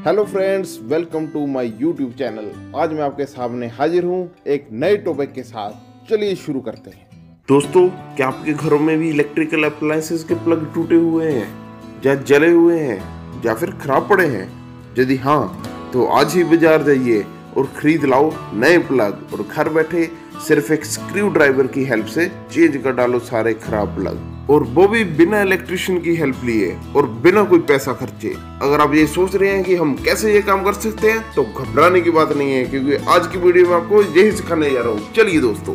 Hello friends, welcome to my YouTube channel. आज मैं आपके सामने हाजिर हूँ एक नए टॉपिक के साथ। चलिए शुरू करते हैं। दोस्तों, क्या आपके घरों में भी इलेक्ट्रिकल अप्लायंसेस के प्लग टूटे हुए हैं या जले हुए हैं या फिर खराब पड़े हैं? यदि हाँ, तो आज ही बाजार जाइए और खरीद लाओ नए प्लग और घर बैठे सिर्फ एक स्क्रू ड्राइवर की हेल्प से चेंज कर डालो सारे खराब प्लग, और वो भी बिना इलेक्ट्रिशियन की हेल्प लिए और बिना कोई पैसा खर्चे। अगर आप ये सोच रहे हैं कि हम कैसे ये काम कर सकते हैं, तो घबराने की बात नहीं है, क्योंकि आज की वीडियो में आपको यही सिखाने जा रहा हूँ। चलिए दोस्तों,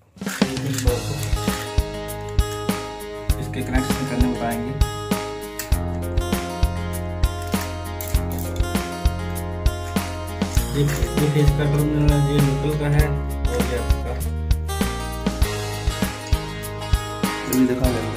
इसके कनेक्शन करने बताएंगे। देखिए इसका टर्मिनल ये न्यूट्रल का है और ये आपका दिखा देंगे।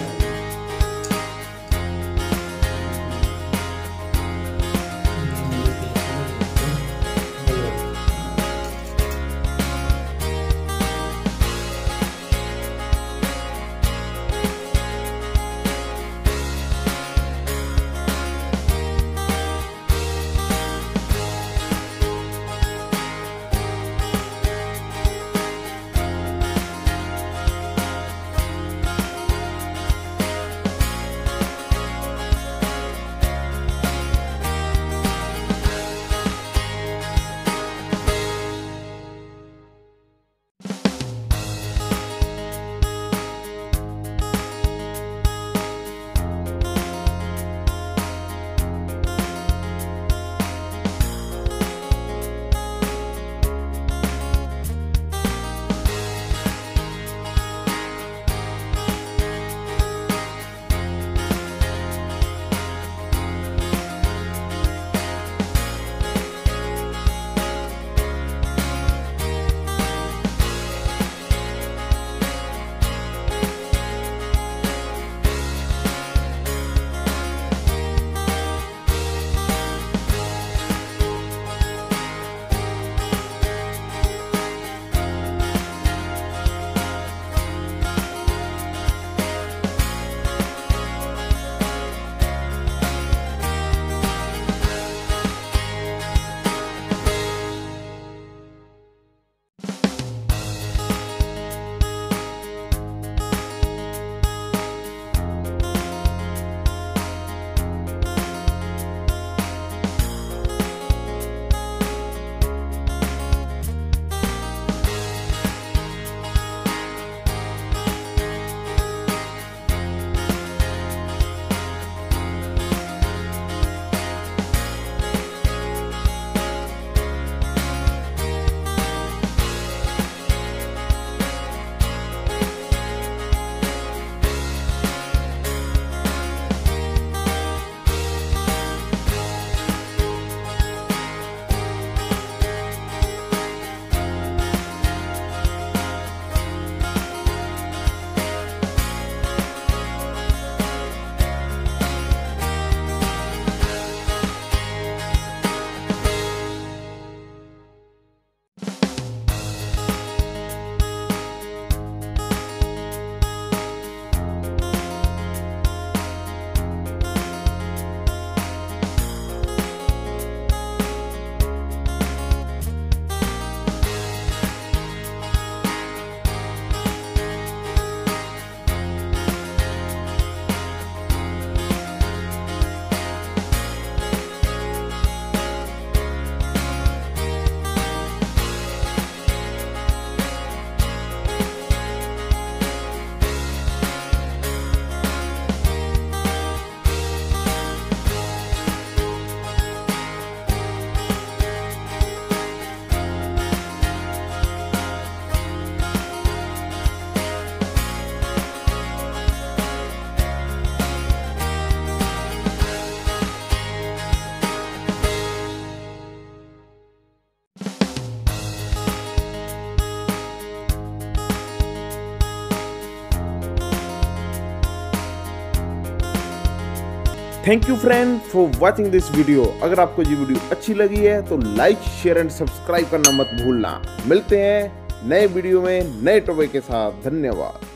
Thank you friend for watching this video. अगर आपको ये वीडियो अच्छी लगी है तो लाइक, शेयर एंड सब्सक्राइब करना मत भूलना। मिलते हैं नए वीडियो में नए टॉपिक के साथ। धन्यवाद।